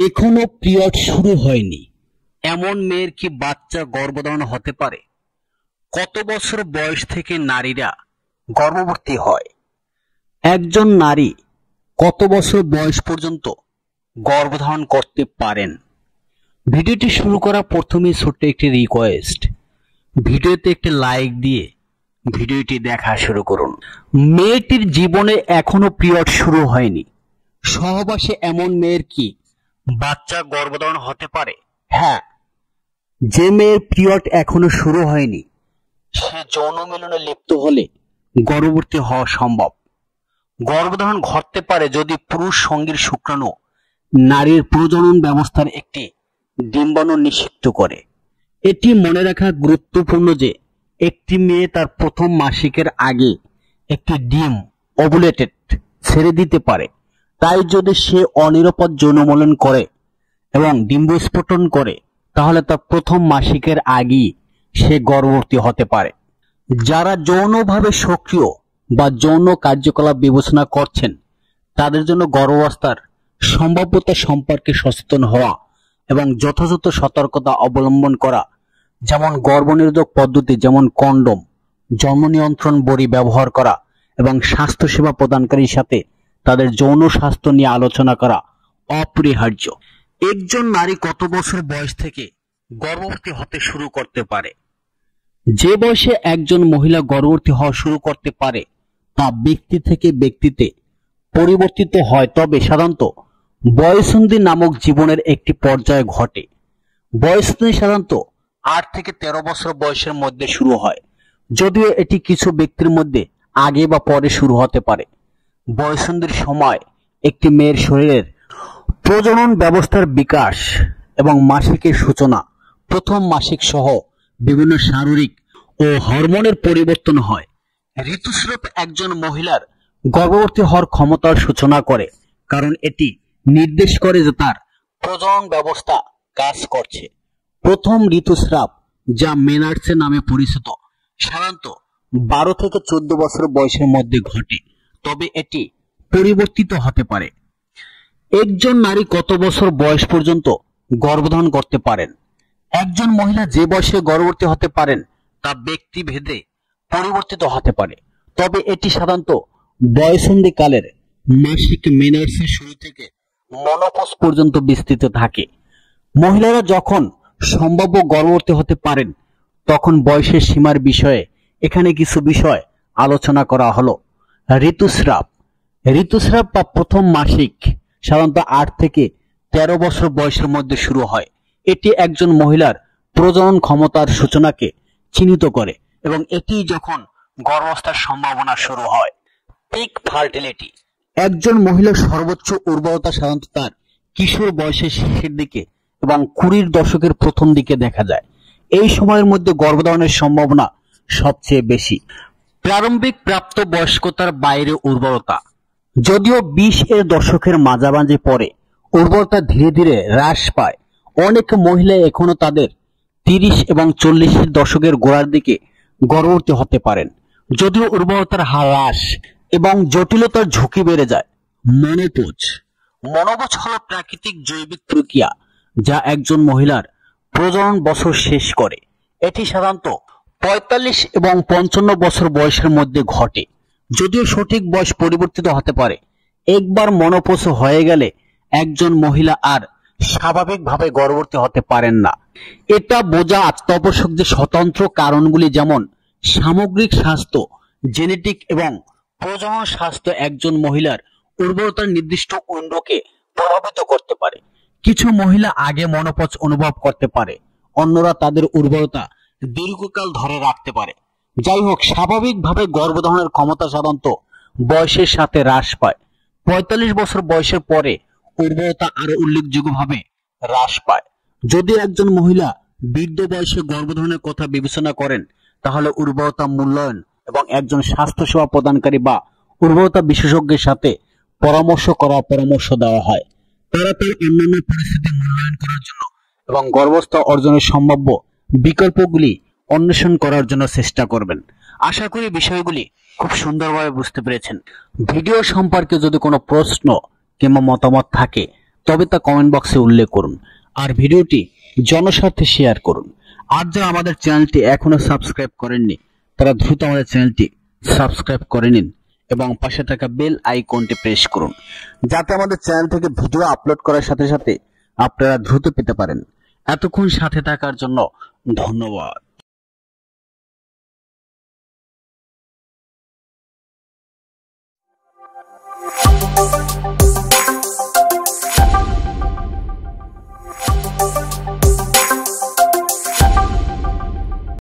এখনো পিরিয়ড শুরু হয়নি এমন মেয়ের কি বাচ্চা গর্ভধারণ হতে পারে? কত বছর বয়স থেকে নারীরা গর্ভবতী হয়? একজন নারী কত বছর বয়স পর্যন্ত গর্ভধারণ করতে পারেন? ভিডিওটি শুরু করার প্রথমেই ছোট্ট একটি রিকোয়েস্ট, ভিডিওতে একটি লাইক দিয়ে ভিডিওটি দেখা শুরু করুন। মেয়েটির জীবনে এখনো পিরিয়ড শুরু হয়নি, সহবাসে এমন মেয়ের কি বাচ্চা গর্ভধারণ হতে পারে? হ্যাঁ, যে মেয়ের পিরিয়ড এখনো শুরু হয়নি সে যৌন মিলনে লিপ্ত হলে গর্ভবতী হওয়া সম্ভব। গর্ভধারণ ঘটতে পারে যদি পুরুষ সঙ্গীর শুক্রাণু নারীর প্রজনন ব্যবস্থার একটি ডিম্বাণু নিষিক্ত করে। এটি মনে রাখা গুরুত্বপূর্ণ যে একটি মেয়ে তার প্রথম মাসিকের আগে একটি ডিম ওভুলেটেড ছেড়ে দিতে পারে। তাই যদি সে অনিরাপদ যৌনমিলন করে এবং ডিম্বস্ফোটন করে তাহলে তার প্রথম মাসিকের আগেই সে গর্ভবতী হতে পারে। যারা যৌনভাবে সক্রিয় বা যৌন কার্যকলাপ বিবেচনা করছেন তাদের জন্য গর্ভাবস্থার সম্ভাব্যতা সম্পর্কে সচেতন হওয়া এবং যথাযথ সতর্কতা অবলম্বন করা, যেমন গর্ভনিরোধক পদ্ধতি যেমন কন্ডোম, জন্ম নিয়ন্ত্রণ বড়ি ব্যবহার করা এবং স্বাস্থ্যসেবা প্রদানকারীর সাথে তাদের যৌন স্বাস্থ্য নিয়ে আলোচনা করা অপরিহার্য। একজন নারী কত বছর বয়স থেকে গর্ভবতী হতে শুরু করতে পারে? যে বয়সে একজন মহিলা গর্ভবতী হওয়া শুরু করতে পারে তা ব্যক্তি থেকে ব্যক্তিতে পরিবর্তিত হয়, তবে সাধারণত বয়ঃসন্ধি নামক জীবনের একটি পর্যায়ে ঘটে। বয়ঃসন্ধি সাধারণত 8 থেকে 13 বছর বয়সের মধ্যে শুরু হয়, যদিও এটি কিছু ব্যক্তির মধ্যে আগে বা পরে শুরু হতে পারে। বয়ঃসন্ধির সময় একটি মেয়ের শরীরের প্রজনন ব্যবস্থার বিকাশ এবং মাসিকের সূচনা, প্রথম মাসিক সহ বিভিন্ন শারীরিক ও হরমোনের পরিবর্তন হয়। ঋতুস্রাব একজন মহিলার গর্ভবতী হওয়ার ক্ষমতার সূচনা করে, কারণ এটি নির্দেশ করে যে তার প্রজনন ব্যবস্থা কাজ করছে। প্রথম ঋতুস্রাব, যা মেনার্সে নামে পরিচিত, সাধারণত 12 থেকে 14 বছর বয়সের মধ্যে ঘটে, তবে এটি পরিবর্তিত হতে পারে। একজন নারী কত বছর বয়স পর্যন্ত গর্ভধারণ করতে পারেন? একজন মহিলা যে বয়সে গর্ভবতী হতে পারেন তা ব্যক্তিভেদে পরিবর্তিত হতে পারে, তবে এটি সাধারণত বয়ঃসন্ধি কালের মাসিক মেনার্সের শুরু থেকে মনোপজ পর্যন্ত বিস্তৃত থাকে। মহিলারা যখন সম্ভাব্য গর্ভবতী হতে পারেন তখন বয়সের সীমার বিষয়ে এখানে কিছু বিষয় আলোচনা করা হলো। ঋতুস্রাব বা প্রথম মাসিক সাধারণত 8 থেকে 13 বছর বয়সের মধ্যে শুরু হয়। এটি একজন মহিলার প্রজনন ক্ষমতার সূচনাকে চিহ্নিত করে এবং এটি যখন গর্ভাবস্থার সম্ভাবনা শুরু হয়। পিক ফার্টিলিটি, একজন মহিলার সর্বোচ্চ উর্বরতা সাধারণত তার কিশোর বয়সের শেষের দিকে এবং 20 দশকের প্রথম দিকে দেখা যায়। এই সময়ের মধ্যে গর্ভধারণের সম্ভাবনা সবচেয়ে বেশি। প্রারম্ভিক প্রাপ্ত বয়স্কতার বাইরে উর্বরতা, যদিও 20 এর দশকের মাঝামাঝি পরে উর্বরতা ধীরে ধীরে হ্রাস পায়। অনেক মহিলা এখনো তাদের 30 এবং 40 দশকের গোড়ার দিকে গর্ভবতী হতে পারেন, যদিও উর্বরতার হার হ্রাস এবং জটিলতার ঝুঁকি বেড়ে যায়। মনোপজ হলো প্রাকৃতিক জৈবিক প্রক্রিয়া যা একজন মহিলার প্রজনন বছর শেষ করে। এটি সাধারণত 45 এবং 55 বছর বয়সের মধ্যে ঘটে, যদিও সঠিক বয়স পরিবর্তিত হতে পারে। একবার মনোপজ হয়ে গেলে একজন মহিলা আর স্বাভাবিকভাবে গর্ভবতী হতে পারেন না। এটা বোঝা অত্যাবশ্যক যে স্বতন্ত্র কারণগুলি যেমন সামগ্রিক স্বাস্থ্য, জেনেটিক এবং প্রজনন স্বাস্থ্য একজন মহিলার উর্বরতার নির্দিষ্ট উইন্ডোকে প্রভাবিত করতে পারে। কিছু মহিলা আগে মনোপজ অনুভব করতে পারে, অন্যরা তাদের উর্বরতা দীর্ঘকাল ধরে রাখতে পারে। যাই হোক, স্বাভাবিকভাবে গর্ভধারণের ক্ষমতা সাধারণত বয়সের সাথে হ্রাস পায়। 45 বছর বয়সের পরে উর্বরতা আরো উল্লেখযোগ্যভাবে হ্রাস পায়। যদি একজন মহিলা বৃদ্ধ বয়সে গর্ভধারণের কথা বিবেচনা করেন তাহলে উর্বরতা মূল্যায়ন এবং একজন স্বাস্থ্যসেবা প্রদানকারী বা উর্বরতা বিশেষজ্ঞের সাথে পরামর্শ করার পরামর্শ দেওয়া হয়। তারা তার অন্যান্য পরিস্থিতি মূল্যায়ন করার জন্য এবং গর্ভাবস্থা অর্জনের সম্ভাব্য বিকল্পগুলি অন্বেষণ করার জন্য চেষ্টা করবেন। আশা করি বিষয়গুলি খুব সুন্দরভাবে বুঝতে পেরেছেন। ভিডিও সম্পর্কে যদি কোনো প্রশ্ন কিংবা মতামত থাকে তবে তা কমেন্ট বক্সে উল্লেখ করুন আর ভিডিওটি জনস্বার্থে শেয়ার করুন। আর যারা আমাদের চ্যানেলটি এখনো সাবস্ক্রাইব করেননি তারা দ্রুত আমাদের চ্যানেলটি সাবস্ক্রাইব করে নিন এবং পাশে থাকা বেল আইকনটি প্রেস করুন, যাতে আমাদের চ্যানেল থেকে ভিডিও আপলোড করার সাথে সাথে আপনারা দ্রুত পেতে পারেন। এতক্ষণ সাথে থাকার জন্য ধন্যবাদ।